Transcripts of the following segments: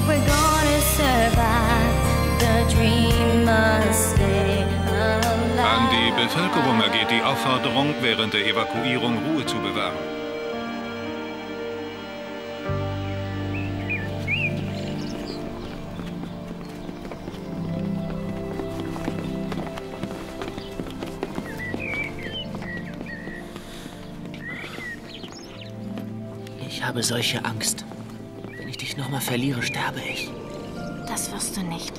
we're gonna survive. The dream must stay alive. An die Bevölkerung ergeht die Aufforderung, während der Evakuierung Ruhe zu bewahren. Ich habe solche Angst. Wenn ich dich nochmal verliere, sterbe ich. Das wirst du nicht.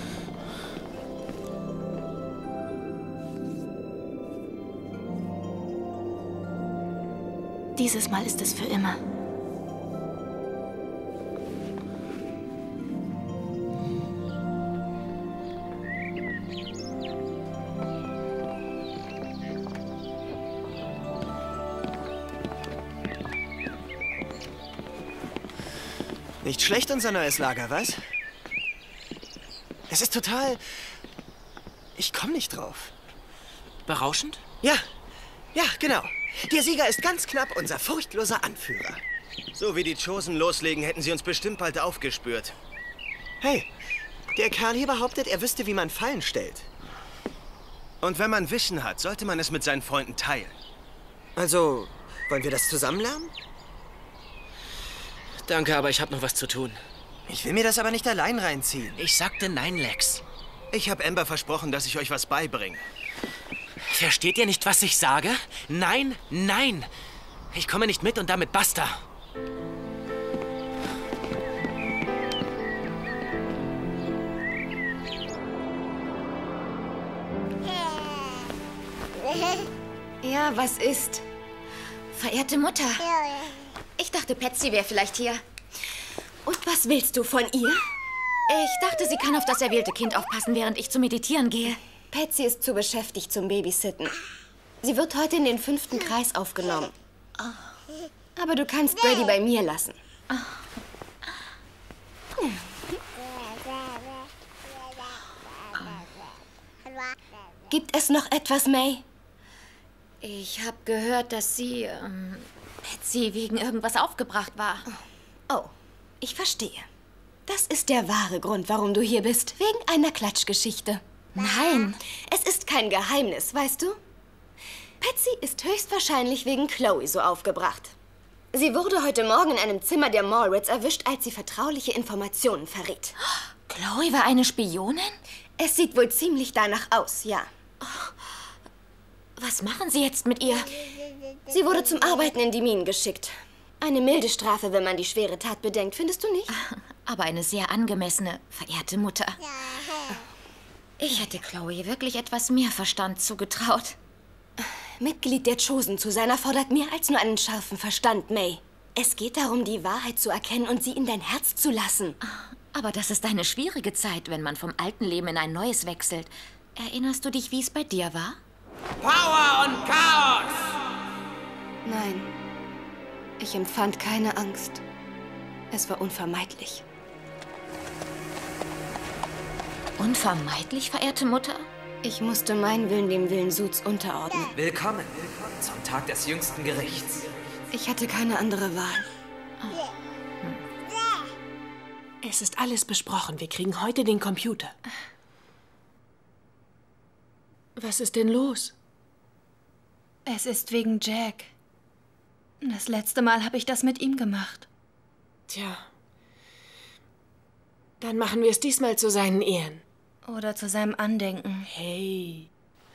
Dieses Mal ist es für immer. Nicht schlecht, unser neues Lager, was? Es ist total... Ich komme nicht drauf. Berauschend? Ja, genau. Der Sieger ist ganz knapp unser furchtloser Anführer. So wie die Chosen loslegen, hätten sie uns bestimmt bald aufgespürt. Hey, der Kerl hier behauptet, er wüsste, wie man Fallen stellt. Und wenn man Wissen hat, sollte man es mit seinen Freunden teilen. Also, wollen wir das zusammen lernen? Danke, aber ich habe noch was zu tun. Ich will mir das aber nicht allein reinziehen. Ich sagte nein, Lex. Ich habe Amber versprochen, dass ich euch was beibringe. Versteht ihr nicht, was ich sage? Nein, nein. Ich komme nicht mit und damit basta. Ja, was ist? Verehrte Mutter. Ich dachte, Patsy wäre vielleicht hier. Und was willst du von ihr? Ich dachte, sie kann auf das erwählte Kind aufpassen, während ich zu meditieren gehe. Patsy ist zu beschäftigt zum Babysitten. Sie wird heute in den 5. Kreis aufgenommen. Aber du kannst Brady bei mir lassen. Gibt es noch etwas, May? Ich habe gehört, dass Patsy wegen irgendwas aufgebracht war. Oh, ich verstehe. Das ist der wahre Grund, warum du hier bist. Wegen einer Klatschgeschichte. Nein. Es ist kein Geheimnis, weißt du? Patsy ist höchstwahrscheinlich wegen Chloe so aufgebracht. Sie wurde heute Morgen in einem Zimmer der Moritz erwischt, als sie vertrauliche Informationen verriet. Chloe war eine Spionin? Es sieht wohl ziemlich danach aus, ja. Was machen Sie jetzt mit ihr? Sie wurde zum Arbeiten in die Minen geschickt. Eine milde Strafe, wenn man die schwere Tat bedenkt, findest du nicht? Aber eine sehr angemessene, verehrte Mutter. Ich hätte Chloe wirklich etwas mehr Verstand zugetraut. Mitglied der Chosen zu sein erfordert mehr als nur einen scharfen Verstand, May. Es geht darum, die Wahrheit zu erkennen und sie in dein Herz zu lassen. Aber das ist eine schwierige Zeit, wenn man vom alten Leben in ein neues wechselt. Erinnerst du dich, wie es bei dir war? Power und Chaos! Nein, ich empfand keine Angst. Es war unvermeidlich. Unvermeidlich, verehrte Mutter? Ich musste meinen Willen dem Willen Suds unterordnen. Willkommen zum Tag des jüngsten Gerichts. Ich hatte keine andere Wahl. Es ist alles besprochen. Wir kriegen heute den Computer. Was ist denn los? Es ist wegen Jack. Das letzte Mal habe ich das mit ihm gemacht. Tja. Dann machen wir es diesmal zu seinen Ehren. Oder zu seinem Andenken. Hey.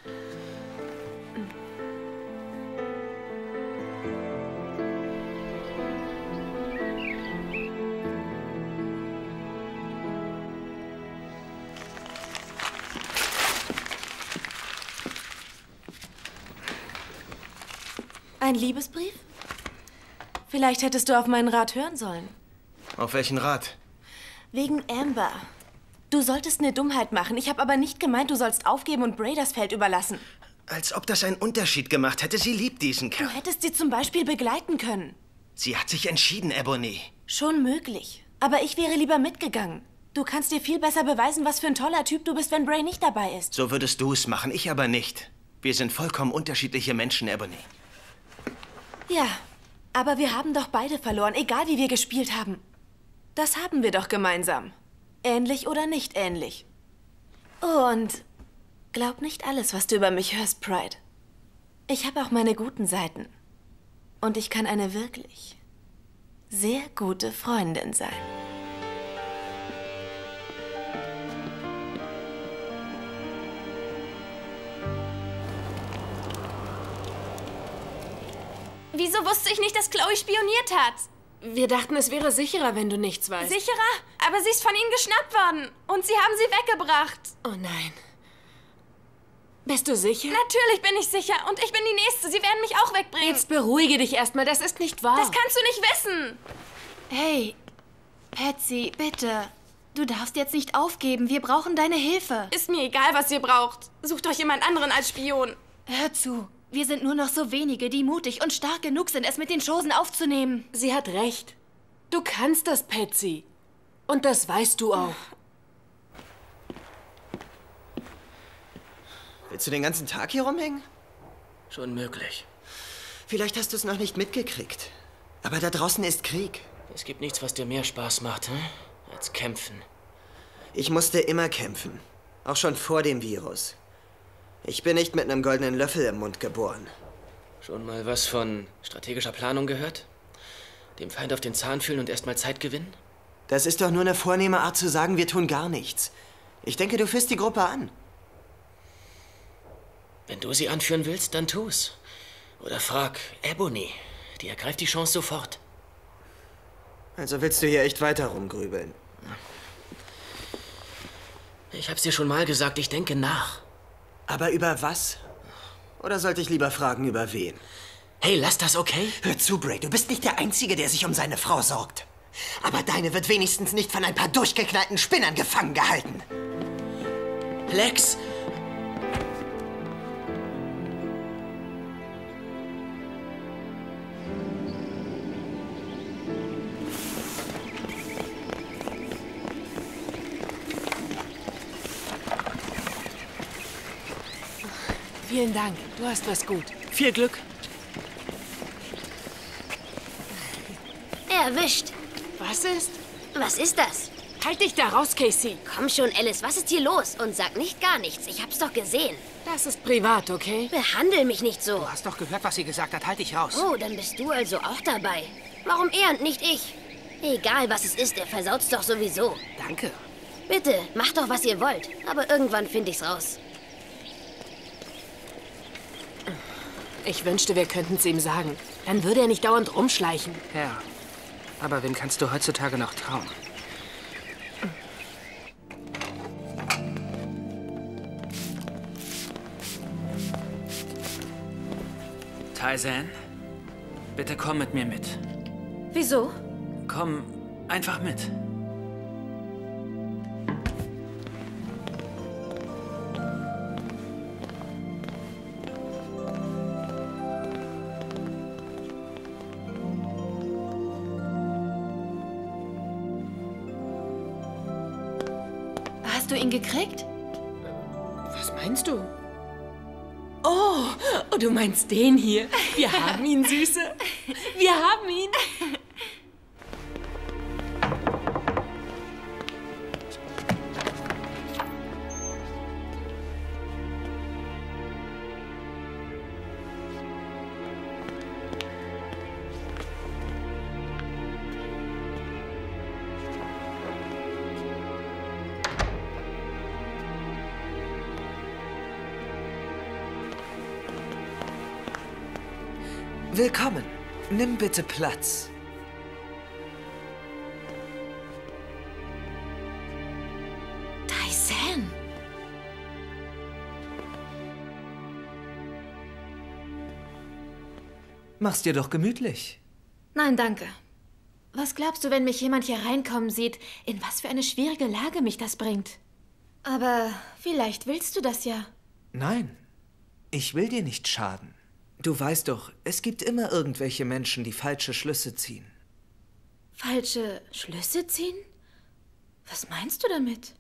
Ein Liebesbrief? Vielleicht hättest du auf meinen Rat hören sollen. Auf welchen Rat? Wegen Amber. Du solltest eine Dummheit machen. Ich habe aber nicht gemeint, du sollst aufgeben und Bray das Feld überlassen. Als ob das einen Unterschied gemacht hätte. Sie liebt diesen Kerl. Du hättest sie zum Beispiel begleiten können. Sie hat sich entschieden, Ebony. Schon möglich. Aber ich wäre lieber mitgegangen. Du kannst dir viel besser beweisen, was für ein toller Typ du bist, wenn Bray nicht dabei ist. So würdest du es machen, ich aber nicht. Wir sind vollkommen unterschiedliche Menschen, Ebony. Ja, aber wir haben doch beide verloren, egal wie wir gespielt haben. Das haben wir doch gemeinsam. Ähnlich oder nicht ähnlich. Und glaub nicht alles, was du über mich hörst, Pride. Ich habe auch meine guten Seiten. Und ich kann eine wirklich sehr gute Freundin sein. Wieso wusste ich nicht, dass Chloe spioniert hat? Wir dachten, es wäre sicherer, wenn du nichts weißt. Sicherer? Aber sie ist von ihnen geschnappt worden. Und sie haben sie weggebracht. Oh nein. Bist du sicher? Natürlich bin ich sicher. Und ich bin die Nächste. Sie werden mich auch wegbringen. Jetzt beruhige dich erstmal. Das ist nicht wahr. Das kannst du nicht wissen. Hey, Patsy, bitte. Du darfst jetzt nicht aufgeben. Wir brauchen deine Hilfe. Ist mir egal, was ihr braucht. Sucht euch jemand anderen als Spion. Hör zu. Wir sind nur noch so wenige, die mutig und stark genug sind, es mit den Chosen aufzunehmen. Sie hat recht. Du kannst das, Patsy. Und das weißt du auch. Willst du den ganzen Tag hier rumhängen? Schon möglich. Vielleicht hast du es noch nicht mitgekriegt. Aber da draußen ist Krieg. Es gibt nichts, was dir mehr Spaß macht, als kämpfen. Ich musste immer kämpfen. Auch schon vor dem Virus. Ich bin nicht mit einem goldenen Löffel im Mund geboren. Schon mal was von strategischer Planung gehört? Dem Feind auf den Zahn fühlen und erstmal Zeit gewinnen? Das ist doch nur eine vornehme Art zu sagen, wir tun gar nichts. Ich denke, du führst die Gruppe an. Wenn du sie anführen willst, dann tu's. Oder frag Ebony. Die ergreift die Chance sofort. Also willst du hier echt weiter rumgrübeln? Ich hab's dir schon mal gesagt, ich denke nach. Aber über was? Oder sollte ich lieber fragen, über wen? Hey, lass das, okay? Hör zu, Bray, du bist nicht der Einzige, der sich um seine Frau sorgt. Aber deine wird wenigstens nicht von ein paar durchgeknallten Spinnern gefangen gehalten. Lex! Vielen Dank. Du hast was gut. Viel Glück. Erwischt. Was ist? Was ist das? Halt dich da raus, Casey. Komm schon, Alice, was ist hier los? Und sag nicht gar nichts. Ich hab's doch gesehen. Das ist privat, okay? Behandel mich nicht so. Du hast doch gehört, was sie gesagt hat. Halt dich raus. Oh, dann bist du also auch dabei. Warum er und nicht ich? Egal, was es ist, er versaut's doch sowieso. Danke. Bitte, macht doch, was ihr wollt. Aber irgendwann finde ich's raus. Ich wünschte, wir könnten es ihm sagen. Dann würde er nicht dauernd rumschleichen. Ja. Aber wem kannst du heutzutage noch trauen? Taizan, bitte komm mit mir mit. Wieso? Komm einfach mit. Hast du ihn gekriegt? Was meinst du? Oh, du meinst den hier. Wir haben ihn, Süße. Wir haben ihn. Willkommen. Nimm bitte Platz. Taizan. Mach's dir doch gemütlich. Nein, danke. Was glaubst du, wenn mich jemand hier reinkommen sieht, in was für eine schwierige Lage mich das bringt? Aber vielleicht willst du das ja. Nein, ich will dir nicht schaden. Du weißt doch, es gibt immer irgendwelche Menschen, die falsche Schlüsse ziehen. Falsche Schlüsse ziehen? Was meinst du damit?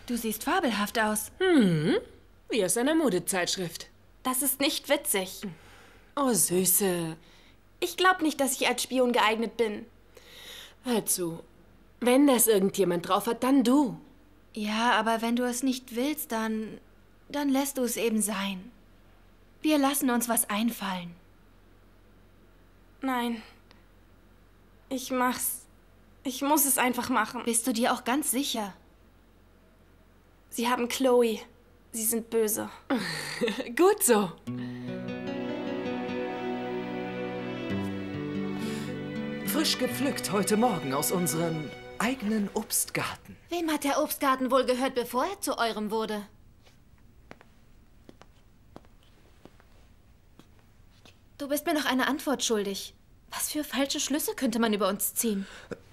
Du siehst fabelhaft aus. Wie aus einer Modezeitschrift. Das ist nicht witzig. Oh, Süße. Ich glaube nicht, dass ich als Spion geeignet bin. Hör zu. Wenn das irgendjemand drauf hat, dann du. Ja, aber wenn du es nicht willst, dann lässt du es eben sein. Wir lassen uns was einfallen. Nein. Ich mach's. Ich muss es einfach machen. Bist du dir auch ganz sicher? Sie haben Chloe. Sie sind böse. Gut so. Frisch gepflückt heute Morgen aus unserem eigenen Obstgarten. Wem hat der Obstgarten wohl gehört, bevor er zu eurem wurde? Du bist mir noch eine Antwort schuldig. Was für falsche Schlüsse könnte man über uns ziehen?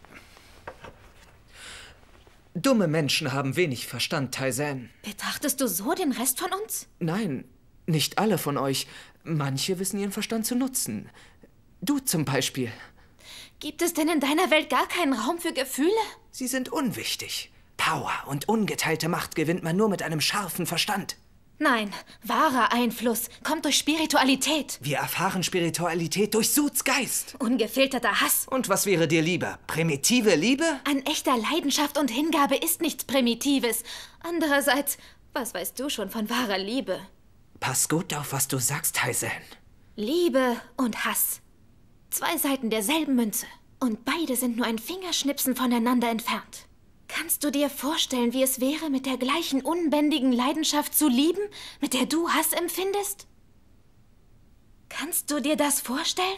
Dumme Menschen haben wenig Verstand, Taizan. Betrachtest du so den Rest von uns? Nein, nicht alle von euch. Manche wissen ihren Verstand zu nutzen. Du zum Beispiel. Gibt es denn in deiner Welt gar keinen Raum für Gefühle? Sie sind unwichtig. Power und ungeteilte Macht gewinnt man nur mit einem scharfen Verstand. Nein, wahrer Einfluss kommt durch Spiritualität. Wir erfahren Spiritualität durch Suits Geist. Ungefilterter Hass. Und was wäre dir lieber? Primitive Liebe? An echter Leidenschaft und Hingabe ist nichts Primitives. Andererseits, was weißt du schon von wahrer Liebe? Pass gut auf, was du sagst, Taizan. Liebe und Hass. 2 Seiten derselben Münze. Und beide sind nur ein Fingerschnipsen voneinander entfernt. Kannst du dir vorstellen, wie es wäre, mit der gleichen unbändigen Leidenschaft zu lieben, mit der du Hass empfindest? Kannst du dir das vorstellen?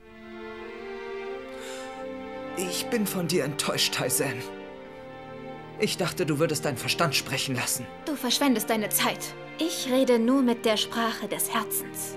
Ich bin von dir enttäuscht, Taizan. Ich dachte, du würdest deinen Verstand sprechen lassen. Du verschwendest deine Zeit. Ich rede nur mit der Sprache des Herzens.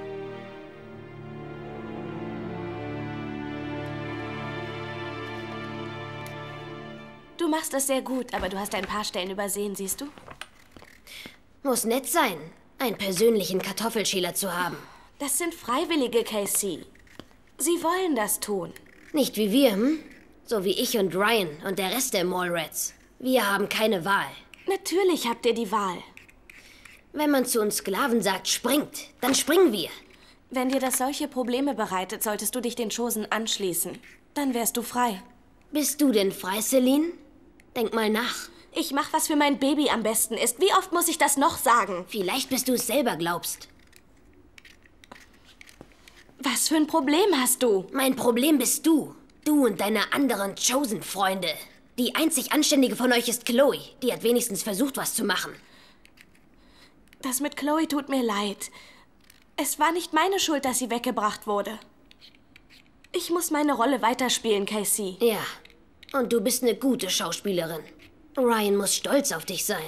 Du machst es sehr gut, aber du hast ein paar Stellen übersehen, siehst du? Muss nett sein, einen persönlichen Kartoffelschäler zu haben. Das sind Freiwillige, Casey. Sie wollen das tun. Nicht wie wir, hm? So wie ich und Ryan und der Rest der Mallrats. Wir haben keine Wahl. Natürlich habt ihr die Wahl. Wenn man zu uns Sklaven sagt, springt, dann springen wir. Wenn dir das solche Probleme bereitet, solltest du dich den Chosen anschließen. Dann wärst du frei. Bist du denn frei, Celine? Denk mal nach. Ich mach, was für mein Baby am besten ist. Wie oft muss ich das noch sagen? Vielleicht bis du es selber glaubst. Was für ein Problem hast du? Mein Problem bist du. Du und deine anderen Chosen-Freunde. Die einzig Anständige von euch ist Chloe. Die hat wenigstens versucht, was zu machen. Das mit Chloe tut mir leid. Es war nicht meine Schuld, dass sie weggebracht wurde. Ich muss meine Rolle weiterspielen, Casey. Ja, und du bist eine gute Schauspielerin. Ryan muss stolz auf dich sein.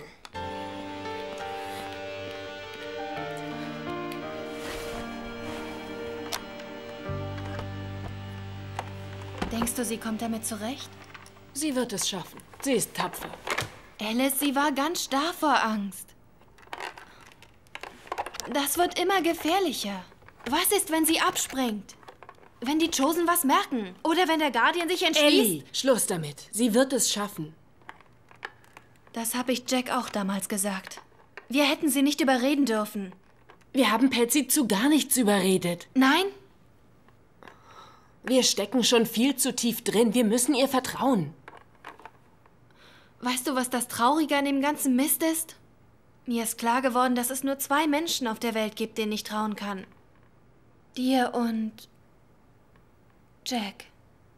Denkst du, sie kommt damit zurecht? Sie wird es schaffen. Sie ist tapfer. Alice, sie war ganz starr vor Angst. Das wird immer gefährlicher. Was ist, wenn sie abspringt? Wenn die Chosen was merken? Oder wenn der Guardian sich entschließt? Ellie, Schluss damit. Sie wird es schaffen. Das habe ich Jack auch damals gesagt. Wir hätten sie nicht überreden dürfen. Wir haben Patsy zu gar nichts überredet. Nein? Wir stecken schon viel zu tief drin. Wir müssen ihr vertrauen. Weißt du, was das Traurige an dem ganzen Mist ist? Mir ist klar geworden, dass es nur 2 Menschen auf der Welt gibt, denen ich trauen kann. Dir und Jack.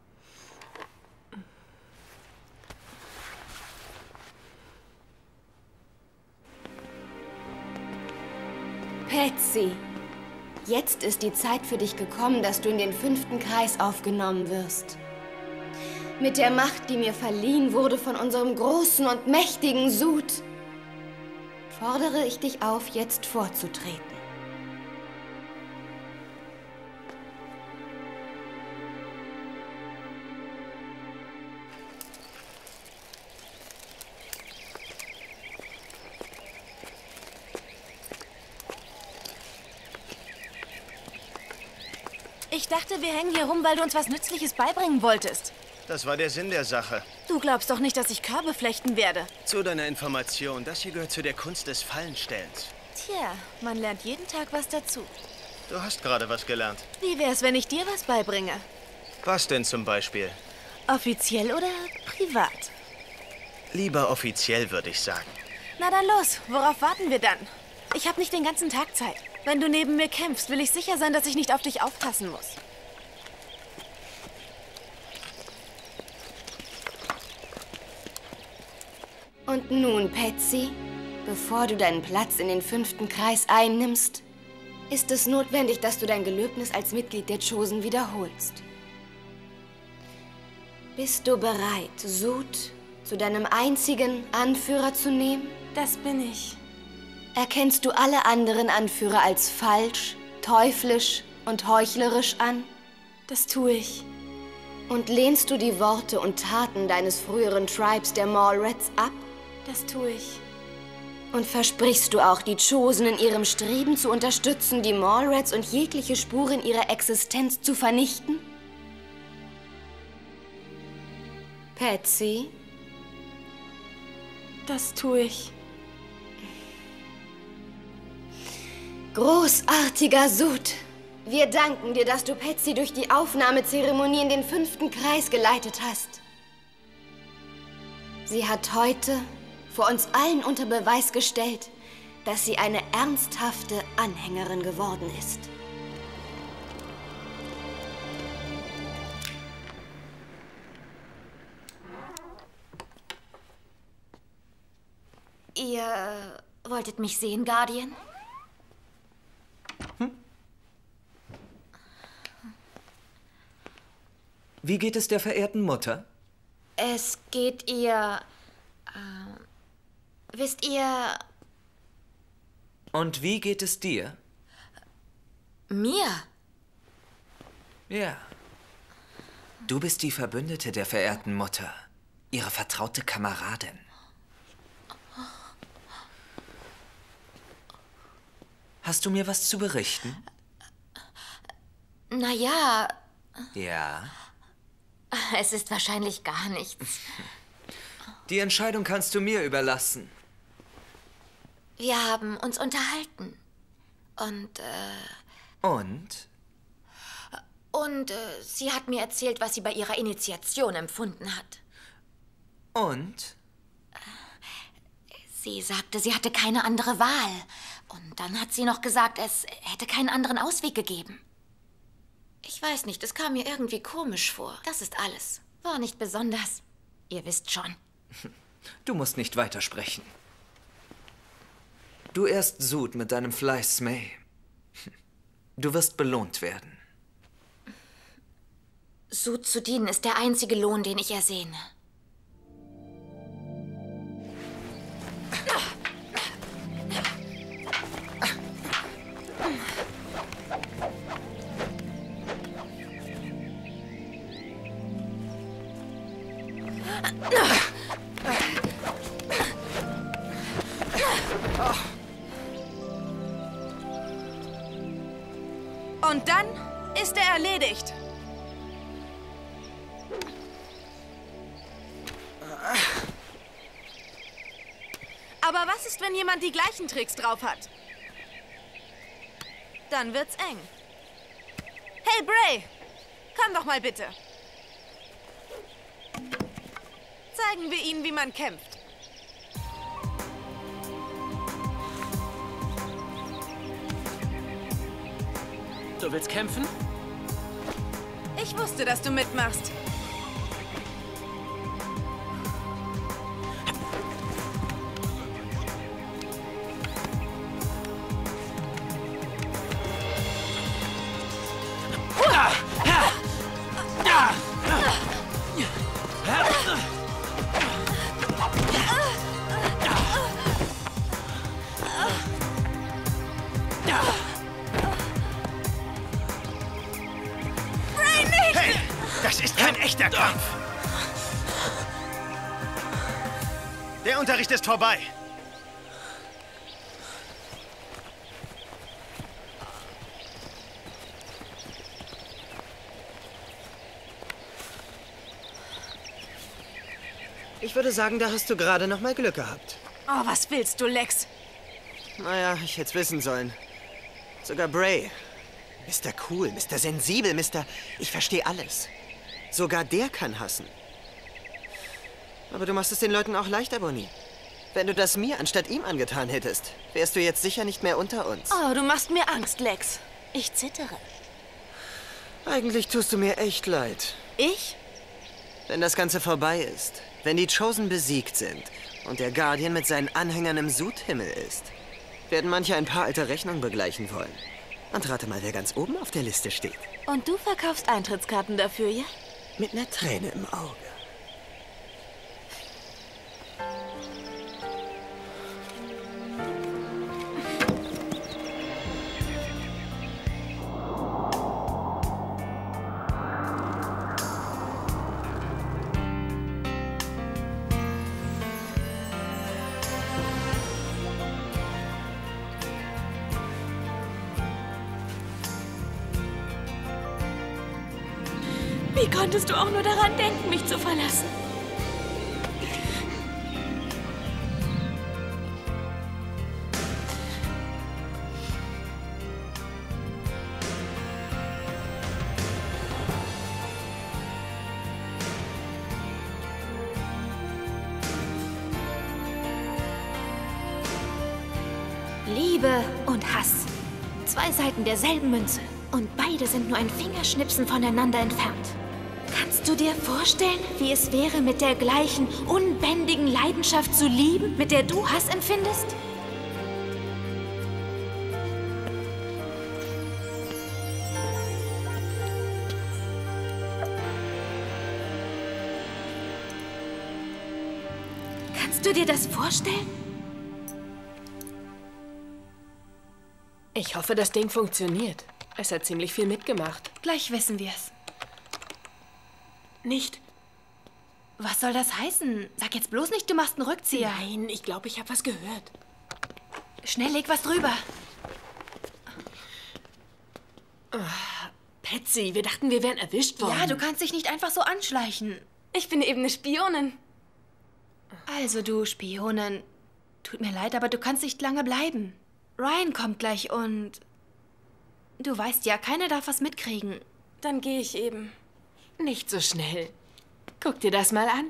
Patsy, jetzt ist die Zeit für dich gekommen, dass du in den 5. Kreis aufgenommen wirst. Mit der Macht, die mir verliehen wurde von unserem großen und mächtigen Sud, fordere ich dich auf, jetzt vorzutreten. Ich dachte, wir hängen hier rum, weil du uns was Nützliches beibringen wolltest. Das war der Sinn der Sache. Du glaubst doch nicht, dass ich Körbe flechten werde. Zu deiner Information, das hier gehört zu der Kunst des Fallenstellens. Tja, man lernt jeden Tag was dazu. Du hast gerade was gelernt. Wie wär's, wenn ich dir was beibringe? Was denn zum Beispiel? Offiziell oder privat? Lieber offiziell, würde ich sagen. Na dann los, worauf warten wir dann? Ich habe nicht den ganzen Tag Zeit. Wenn du neben mir kämpfst, will ich sicher sein, dass ich nicht auf dich aufpassen muss. Und nun, Patsy, bevor du deinen Platz in den 5. Kreis einnimmst, ist es notwendig, dass du dein Gelöbnis als Mitglied der Chosen wiederholst. Bist du bereit, Sud zu deinem einzigen Anführer zu nehmen? Das bin ich. Erkennst du alle anderen Anführer als falsch, teuflisch und heuchlerisch an? Das tue ich. Und lehnst du die Worte und Taten deines früheren Tribes der Mallrats ab? Das tue ich. Und versprichst du auch, die Chosen in ihrem Streben zu unterstützen, die Mallrats und jegliche Spuren ihrer Existenz zu vernichten? Patsy? Das tue ich. Großartiger Sud! Wir danken dir, dass du Patsy durch die Aufnahmezeremonie in den 5. Kreis geleitet hast. Sie hat heute vor uns allen unter Beweis gestellt, dass sie eine ernsthafte Anhängerin geworden ist. Ihr wolltet mich sehen, Guardian? Wie geht es der verehrten Mutter? Es geht ihr... wisst ihr... Und wie geht es dir? Mir? Ja. Du bist die Verbündete der verehrten Mutter. Ihre vertraute Kameradin. Hast du mir was zu berichten? Naja... Ja? Es ist wahrscheinlich gar nichts. Die Entscheidung kannst du mir überlassen. Wir haben uns unterhalten. Und, Und, sie hat mir erzählt, was sie bei ihrer Initiation empfunden hat. Und? Sie sagte, sie hatte keine andere Wahl. Und dann hat sie noch gesagt, es hätte keinen anderen Ausweg gegeben. Ich weiß nicht, es kam mir irgendwie komisch vor. Das ist alles. War nicht besonders. Ihr wisst schon. Du musst nicht weitersprechen. Du ehrst Sud mit deinem Fleiß Smay. Du wirst belohnt werden. Sud zu dienen ist der einzige Lohn, den ich ersehne. Und dann ist er erledigt. Aber was ist, wenn jemand die gleichen Tricks drauf hat? Dann wird's eng. Hey, Bray! Komm doch mal bitte. Zeigen wir ihnen, wie man kämpft. Du willst kämpfen? Ich wusste, dass du mitmachst. Das ist kein echter Kampf. Der Unterricht ist vorbei. Ich würde sagen, da hast du gerade noch mal Glück gehabt. Oh, was willst du, Lex? Naja, ich hätte es wissen sollen. Sogar Bray. Mr. Cool, Mr. Sensibel, Mr. Ich verstehe alles. Sogar der kann hassen. Aber du machst es den Leuten auch leichter, Bonnie. Wenn du das mir anstatt ihm angetan hättest, wärst du jetzt sicher nicht mehr unter uns. Oh, du machst mir Angst, Lex. Ich zittere. Eigentlich tust du mir echt leid. Ich? Wenn das Ganze vorbei ist, wenn die Chosen besiegt sind und der Guardian mit seinen Anhängern im Sudhimmel ist, werden manche ein paar alte Rechnungen begleichen wollen. Und rate mal, wer ganz oben auf der Liste steht. Und du verkaufst Eintrittskarten dafür, ja? Mit einer Träne im Auge. Wie konntest du auch nur daran denken, mich zu verlassen? Liebe und Hass. Zwei Seiten derselben Münze. Und beide sind nur ein Fingerschnipsen voneinander entfernt. Kannst du dir vorstellen, wie es wäre, mit der gleichen unbändigen Leidenschaft zu lieben, mit der du Hass empfindest? Kannst du dir das vorstellen? Ich hoffe, das Ding funktioniert. Es hat ziemlich viel mitgemacht. Gleich wissen wir es. Nicht. Was soll das heißen? Sag jetzt bloß nicht, du machst einen Rückzieher. Nein, ich glaube, ich habe was gehört. Schnell, leg was drüber. Oh, Patsy, wir dachten, wir wären erwischt worden. Ja, du kannst dich nicht einfach so anschleichen. Ich bin eben eine Spionin. Also, du Spionin. Tut mir leid, aber du kannst nicht lange bleiben. Ryan kommt gleich und... Du weißt ja, keiner darf was mitkriegen. Dann gehe ich eben. Nicht so schnell. Guck dir das mal an.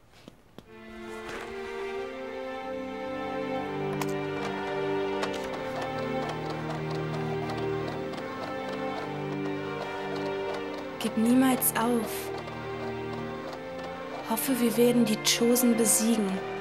Gib niemals auf. Hoffe, wir werden die Chosen besiegen.